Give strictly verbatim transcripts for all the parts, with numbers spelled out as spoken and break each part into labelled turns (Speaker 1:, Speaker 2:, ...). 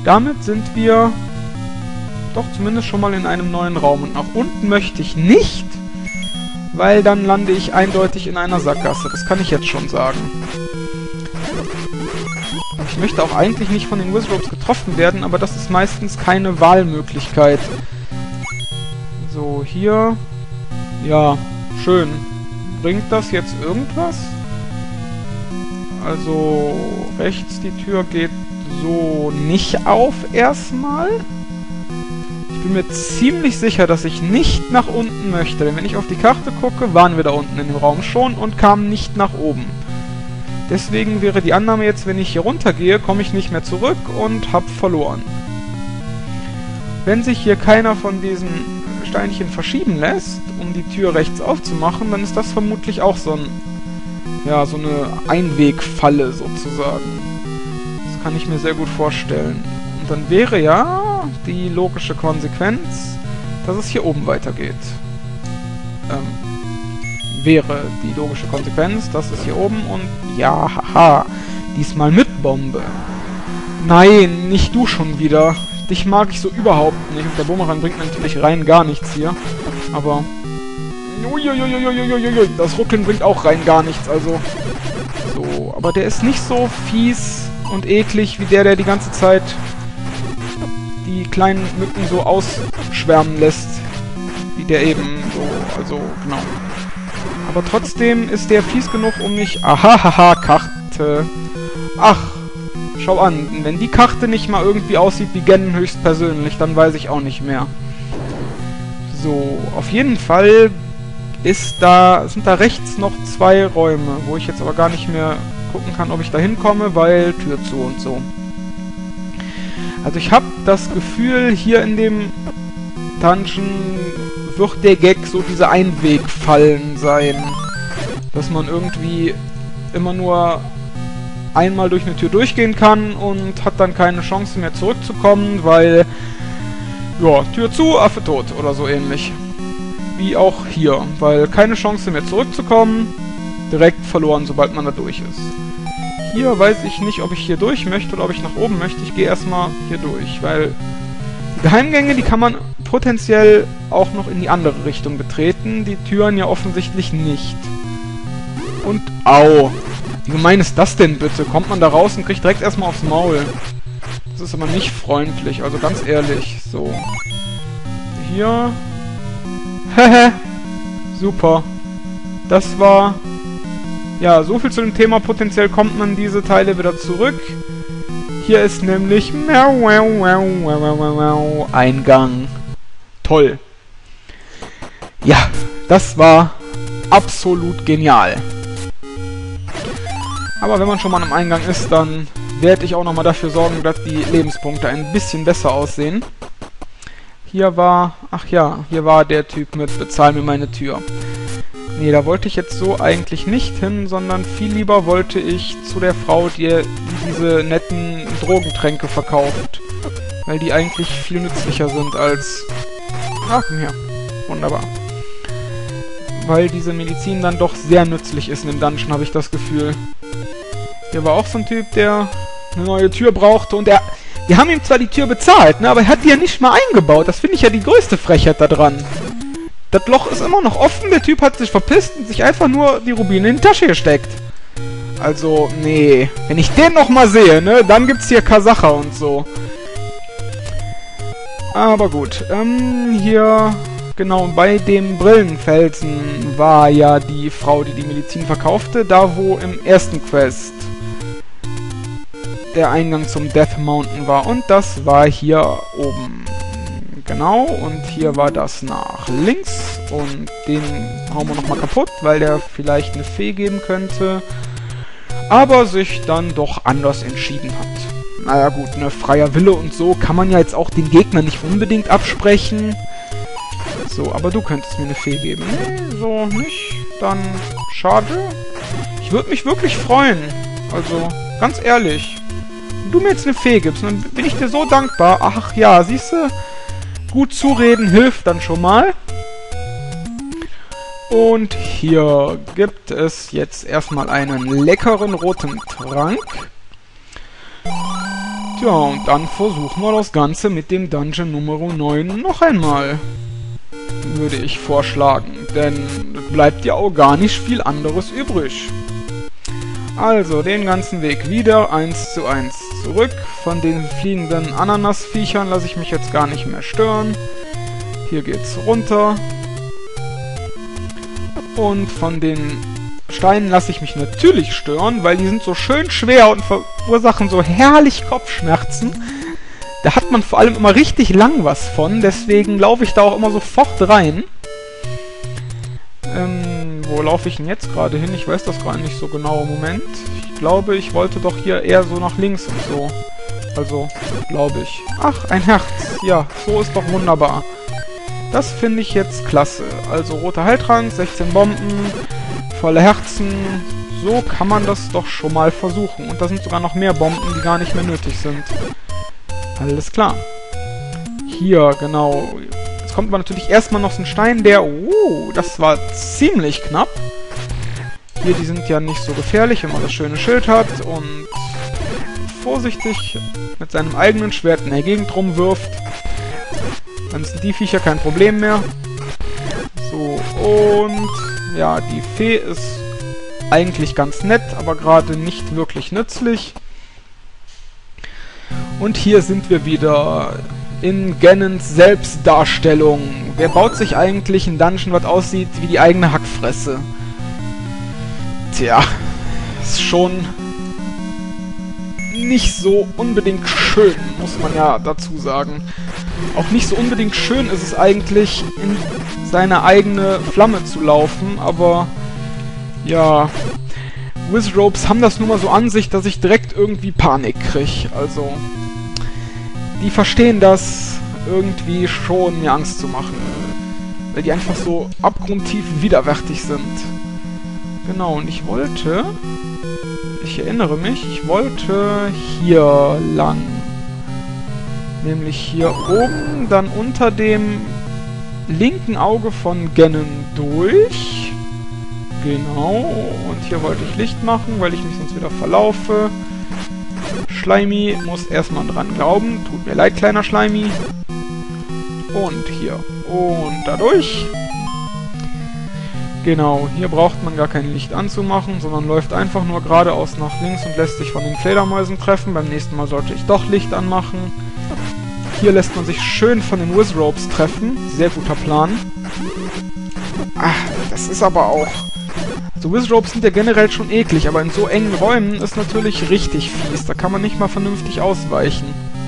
Speaker 1: damit sind wir doch zumindest schon mal in einem neuen Raum. Und nach unten möchte ich nicht, weil dann lande ich eindeutig in einer Sackgasse. Das kann ich jetzt schon sagen. Ich möchte auch eigentlich nicht von den Wizardrobes getroffen werden, aber das ist meistens keine Wahlmöglichkeit. So, hier. Ja, schön. Bringt das jetzt irgendwas? Also, rechts die Tür geht so nicht auf erstmal. Ich bin mir ziemlich sicher, dass ich nicht nach unten möchte. Denn wenn ich auf die Karte gucke, waren wir da unten in dem Raum schon und kamen nicht nach oben. Deswegen wäre die Annahme jetzt, wenn ich hier runtergehe, komme ich nicht mehr zurück und habe verloren. Wenn sich hier keiner von diesen Steinchen verschieben lässt, um die Tür rechts aufzumachen, dann ist das vermutlich auch so ein, ja, so eine Einwegfalle sozusagen. Das kann ich mir sehr gut vorstellen. Und dann wäre ja die logische Konsequenz, dass es hier oben weitergeht. Ähm, wäre die logische Konsequenz, dass es hier oben und ja, haha, diesmal mit Bombe. Nein, nicht du schon wieder. Dich mag ich so überhaupt nicht. Und der Bumerang bringt natürlich rein gar nichts hier. Aber uiuiuiuiuiui, das Ruckeln bringt auch rein gar nichts, also so, aber der ist nicht so fies und eklig wie der, der die ganze Zeit die kleinen Mücken so ausschwärmen lässt, wie der eben so, also, genau. Aber trotzdem ist der fies genug, um mich... Ahahaha, Karte. Ach, schau an, wenn die Karte nicht mal irgendwie aussieht wie Ganon höchstpersönlich, dann weiß ich auch nicht mehr. So, auf jeden Fall ist da, sind da rechts noch zwei Räume, wo ich jetzt aber gar nicht mehr gucken kann, ob ich da hinkomme, weil Tür zu und so. Also ich habe das Gefühl, hier in dem Dungeon wird der Gag so diese Einwegfallen sein. Dass man irgendwie immer nur einmal durch eine Tür durchgehen kann und hat dann keine Chance mehr zurückzukommen, weil ja, Tür zu, Affe tot oder so ähnlich. Wie auch hier, weil keine Chance mehr zurückzukommen, direkt verloren, sobald man da durch ist. Hier weiß ich nicht, ob ich hier durch möchte oder ob ich nach oben möchte. Ich gehe erstmal hier durch, weil die Geheimgänge, die kann man potenziell auch noch in die andere Richtung betreten, die Türen ja offensichtlich nicht. Und au! Wie gemein ist das denn bitte? Kommt man da raus und kriegt direkt erstmal aufs Maul. Das ist aber nicht freundlich, also ganz ehrlich. So. Hier. Hehe. Super. Das war... Ja, so viel zu dem Thema. Potenziell kommt man diese Teile wieder zurück. Hier ist nämlich... Eingang. Toll. Ja, das war absolut genial. Aber wenn man schon mal am Eingang ist, dann werde ich auch nochmal dafür sorgen, dass die Lebenspunkte ein bisschen besser aussehen. Hier war... Ach ja, hier war der Typ mit Bezahl mir meine Tür. Nee, da wollte ich jetzt so eigentlich nicht hin, sondern viel lieber wollte ich zu der Frau, die, die diese netten Drogentränke verkauft. Weil die eigentlich viel nützlicher sind als... Ach, komm her. Wunderbar. Weil diese Medizin dann doch sehr nützlich ist in dem Dungeon, habe ich das Gefühl. Hier war auch so ein Typ, der eine neue Tür brauchte und er... Wir haben ihm zwar die Tür bezahlt, ne, aber er hat die ja nicht mal eingebaut. Das finde ich ja die größte Frechheit da dran. Das Loch ist immer noch offen, der Typ hat sich verpisst und sich einfach nur die Rubine in die Tasche gesteckt. Also, nee. Wenn ich den noch mal sehe, ne, dann gibt's hier Kasacher und so. Aber gut, ähm, hier... Genau, bei dem Brillenfelsen war ja die Frau, die die Medizin verkaufte, da wo im ersten Quest der Eingang zum Death Mountain war. Und das war hier oben. Genau, und hier war das nach links. Und den hauen wir nochmal kaputt, weil der vielleicht eine Fee geben könnte. Aber sich dann doch anders entschieden hat. Naja gut, ne, freier Wille und so kann man ja jetzt auch den Gegner nicht unbedingt absprechen. So, aber du könntest mir eine Fee geben. Nee, so nicht. Dann schade. Ich würde mich wirklich freuen. Also, ganz ehrlich. Wenn du mir jetzt eine Fee gibst, dann bin ich dir so dankbar. Ach ja, siehst du? Gut zureden hilft dann schon mal. Und hier gibt es jetzt erstmal einen leckeren roten Trank. Tja, und dann versuchen wir das Ganze mit dem Dungeon Nummer neun noch einmal. Würde ich vorschlagen, denn es bleibt ja auch gar nicht viel anderes übrig. Also, den ganzen Weg wieder eins zu eins zurück. Von den fliegenden Ananasviechern lasse ich mich jetzt gar nicht mehr stören. Hier geht's runter. Und von den Steinen lasse ich mich natürlich stören, weil die sind so schön schwer und verursachen so herrlich Kopfschmerzen. Da hat man vor allem immer richtig lang was von, deswegen laufe ich da auch immer sofort rein. Ähm, wo laufe ich denn jetzt gerade hin? Ich weiß das gerade nicht so genau. Moment. Ich glaube, ich wollte doch hier eher so nach links und so. Also, glaube ich. Ach, ein Herz. Ja, so ist doch wunderbar. Das finde ich jetzt klasse. Also, roter Heiltrank, sechzehn Bomben, volle Herzen. So kann man das doch schon mal versuchen. Und da sind sogar noch mehr Bomben, die gar nicht mehr nötig sind. Alles klar. Hier, genau. Jetzt kommt aber natürlich erstmal noch so ein Stein, der... Oh, das war ziemlich knapp. Hier, die sind ja nicht so gefährlich, wenn man das schöne Schild hat und vorsichtig mit seinem eigenen Schwert in der Gegend rumwirft. Dann sind die Viecher kein Problem mehr. So, und... Ja, die Fee ist eigentlich ganz nett, aber gerade nicht wirklich nützlich. Und hier sind wir wieder in Ganons Selbstdarstellung. Wer baut sich eigentlich ein Dungeon, was aussieht wie die eigene Hackfresse? Tja, ist schon nicht so unbedingt schön, muss man ja dazu sagen. Auch nicht so unbedingt schön ist es eigentlich, in seine eigene Flamme zu laufen, aber ja... Wizropes haben das nun mal so an sich, dass ich direkt irgendwie Panik kriege. Also, die verstehen das irgendwie schon, mir Angst zu machen. Weil die einfach so abgrundtief widerwärtig sind. Genau, und ich wollte... Ich erinnere mich, ich wollte hier lang. Nämlich hier oben, dann unter dem linken Auge von Ganon durch. Genau, und hier wollte ich Licht machen, weil ich mich sonst wieder verlaufe. Schleimy muss erstmal dran glauben. Tut mir leid, kleiner Schleimy. Und hier. Und dadurch. Genau, hier braucht man gar kein Licht anzumachen, sondern läuft einfach nur geradeaus nach links und lässt sich von den Fledermäusen treffen. Beim nächsten Mal sollte ich doch Licht anmachen. Hier lässt man sich schön von den Wizropes treffen. Sehr guter Plan. Ach, das ist aber auch... So, Wizropes sind ja generell schon eklig, aber in so engen Räumen ist natürlich richtig fies. Da kann man nicht mal vernünftig ausweichen.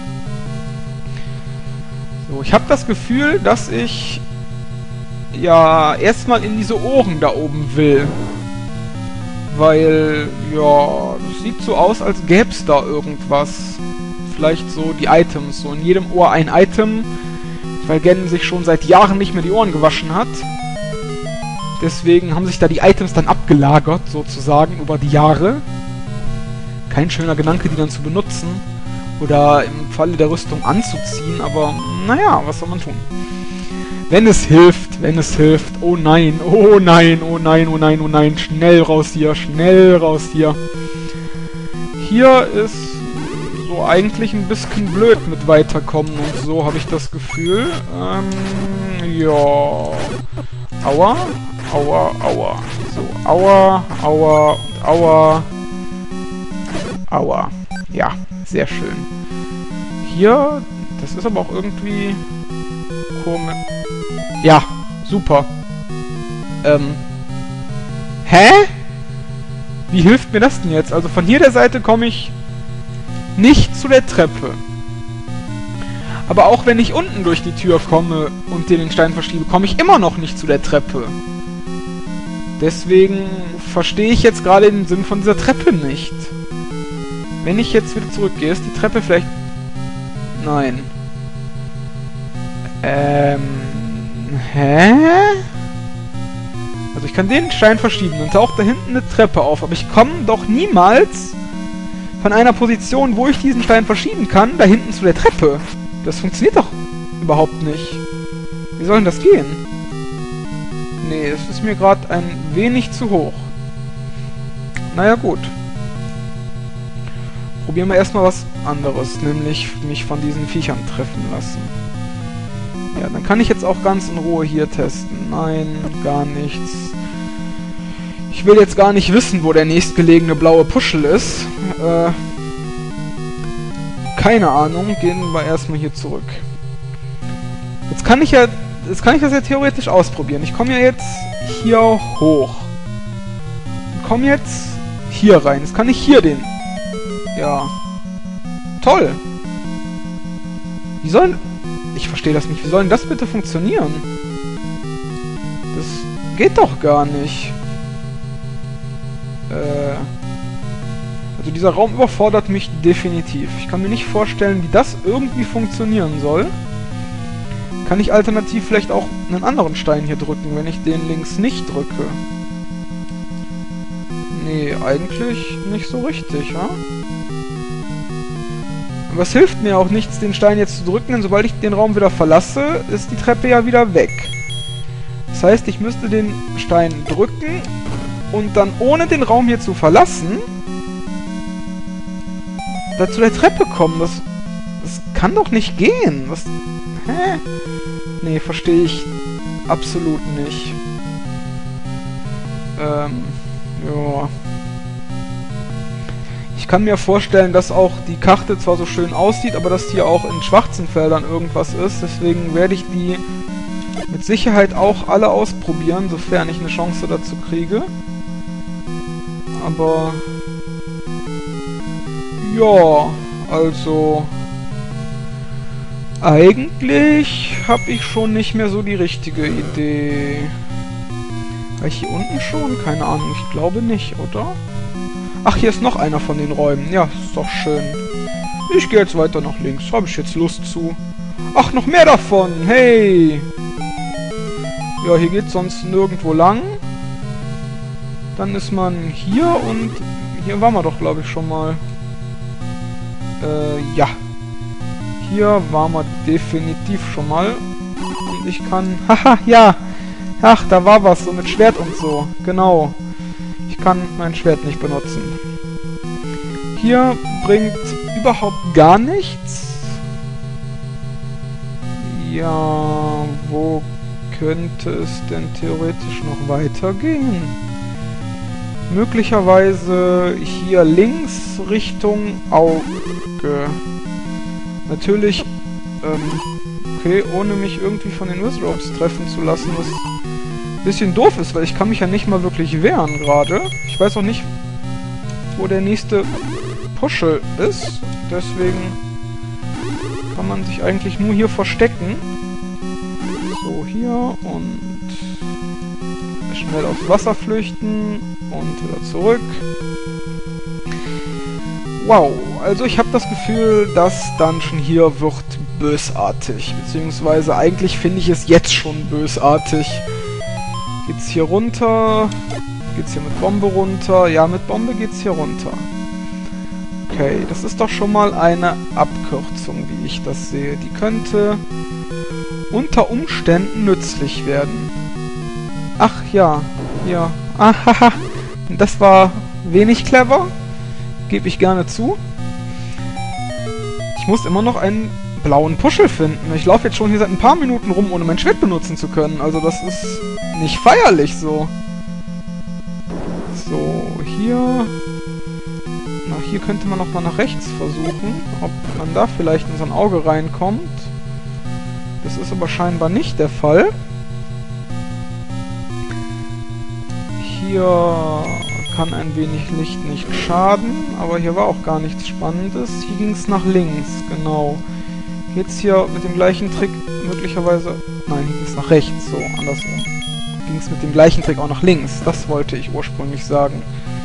Speaker 1: So, ich habe das Gefühl, dass ich ja erstmal in diese Ohren da oben will. Weil, ja, das sieht so aus, als gäbe es da irgendwas. Vielleicht so die Items. So in jedem Ohr ein Item, weil Ganon sich schon seit Jahren nicht mehr die Ohren gewaschen hat. Deswegen haben sich da die Items dann abgelagert, sozusagen, über die Jahre. Kein schöner Gedanke, die dann zu benutzen. Oder im Falle der Rüstung anzuziehen, aber naja, was soll man tun? Wenn es hilft, wenn es hilft. Oh nein, oh nein, oh nein, oh nein, oh nein. Schnell raus hier, schnell raus hier. Hier ist so eigentlich ein bisschen blöd mit weiterkommen und so, habe ich das Gefühl. Ähm, ja... Aua, aua, aua. So, aua, aua und aua. Aua. Ja, sehr schön. Hier, das ist aber auch irgendwie komisch. Ja, super. Ähm. Hä? Wie hilft mir das denn jetzt? Also von hier der Seite komme ich nicht zu der Treppe. Aber auch wenn ich unten durch die Tür komme und den Stein verschiebe, komme ich immer noch nicht zu der Treppe. Deswegen verstehe ich jetzt gerade den Sinn von dieser Treppe nicht. Wenn ich jetzt wieder zurückgehe, ist die Treppe vielleicht... Nein. Ähm... Hä? Also ich kann den Stein verschieben, dann taucht da hinten eine Treppe auf, aber ich komme doch niemals von einer Position, wo ich diesen Stein verschieben kann, da hinten zu der Treppe. Das funktioniert doch überhaupt nicht. Wie soll denn das gehen? Nee, das ist mir gerade ein wenig zu hoch. Naja, gut. Probieren wir erstmal was anderes, nämlich mich von diesen Viechern treffen lassen. Ja, dann kann ich jetzt auch ganz in Ruhe hier testen. Nein, gar nichts. Ich will jetzt gar nicht wissen, wo der nächstgelegene blaue Puschel ist. Äh, keine Ahnung, gehen wir erstmal hier zurück. Jetzt kann ich ja, jetzt kann ich das ja theoretisch ausprobieren. Ich komme ja jetzt hier hoch. Ich komme jetzt hier rein. Jetzt kann ich hier den... Ja. Toll. Wie soll... Ich verstehe das nicht. Wie soll denn das bitte funktionieren? Das geht doch gar nicht. Äh... Also dieser Raum überfordert mich definitiv. Ich kann mir nicht vorstellen, wie das irgendwie funktionieren soll. Kann ich alternativ vielleicht auch einen anderen Stein hier drücken, wenn ich den links nicht drücke? Nee, eigentlich nicht so richtig, ja? Aber es hilft mir auch nichts, den Stein jetzt zu drücken, denn sobald ich den Raum wieder verlasse, ist die Treppe ja wieder weg. Das heißt, ich müsste den Stein drücken und dann ohne den Raum hier zu verlassen, da zu der Treppe kommen. Das, das kann doch nicht gehen. Das, hä? Nee, verstehe ich absolut nicht. Ähm, ja. Ich kann mir vorstellen, dass auch die Karte zwar so schön aussieht, aber dass hier auch in schwarzen Feldern irgendwas ist. Deswegen werde ich die mit Sicherheit auch alle ausprobieren, sofern ich eine Chance dazu kriege. Aber... ja, also... eigentlich habe ich schon nicht mehr so die richtige Idee. War ich hier unten schon? Keine Ahnung, ich glaube nicht, oder? Ach, hier ist noch einer von den Räumen. Ja, ist doch schön. Ich gehe jetzt weiter nach links. Habe ich jetzt Lust zu. Ach, noch mehr davon. Hey. Ja, hier geht sonst nirgendwo lang. Dann ist man hier und... hier waren wir doch, glaube ich, schon mal. Äh, ja. Hier waren wir definitiv schon mal. Und ich kann... haha, ja. Ach, da war was, so mit Schwert und so. Genau. Ich kann mein Schwert nicht benutzen. Hier bringt überhaupt gar nichts. Ja, wo könnte es denn theoretisch noch weitergehen? Möglicherweise hier links Richtung Auge. Natürlich, ähm, okay, ohne mich irgendwie von den Wizards treffen zu lassen, was ein bisschen doof ist, weil ich kann mich ja nicht mal wirklich wehren gerade. Ich weiß auch nicht, wo der nächste Puschel ist. Deswegen kann man sich eigentlich nur hier verstecken. So, hier und schnell aufs Wasser flüchten und wieder zurück. Wow, also ich habe das Gefühl, das Dungeon hier wird bösartig. Beziehungsweise eigentlich finde ich es jetzt schon bösartig. Geht's hier runter? Geht's hier mit Bombe runter? Ja, mit Bombe geht's hier runter. Okay, das ist doch schon mal eine Abkürzung, wie ich das sehe. Die könnte unter Umständen nützlich werden. Ach ja, ja. Ahaha, das war wenig clever. Gebe ich gerne zu. Ich muss immer noch einen blauen Puschel finden. Ich laufe jetzt schon hier seit ein paar Minuten rum, ohne mein Schwert benutzen zu können. Also das ist nicht feierlich so. So, hier... Na, hier könnte man nochmal nach rechts versuchen, ob man da vielleicht in so ein Auge reinkommt. Das ist aber scheinbar nicht der Fall. Hier kann ein wenig Licht nicht schaden, aber hier war auch gar nichts Spannendes. Hier ging es nach links, genau. Jetzt hier mit dem gleichen Trick möglicherweise... Nein, hier ging es nach rechts, so, andersrum. Ging es mit dem gleichen Trick auch nach links, das wollte ich ursprünglich sagen.